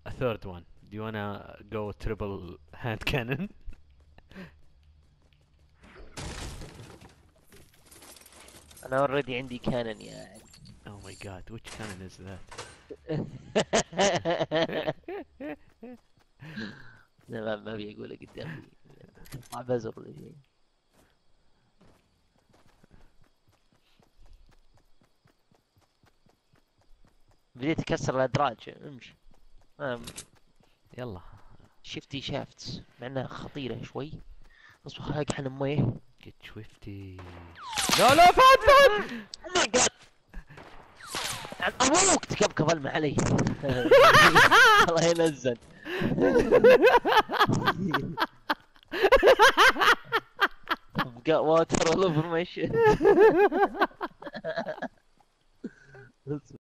a third one. Do you wanna go triple hand cannon? انا اوريدي عندي كانون يا عم. Oh my god, which cannon is that? لا ما بيقوله قدامي. تطلع بزر ولا شيء. بديت اكسر الادراج امشي. يلا. شفتي شافتس مع انها خطيرة شوي. اصبر خليني اقحن مويه. Get swifty. لا لا فات فات. او ماي جاد. ابوك تكبكب المع علي. الله ينزل. got water all over my shit.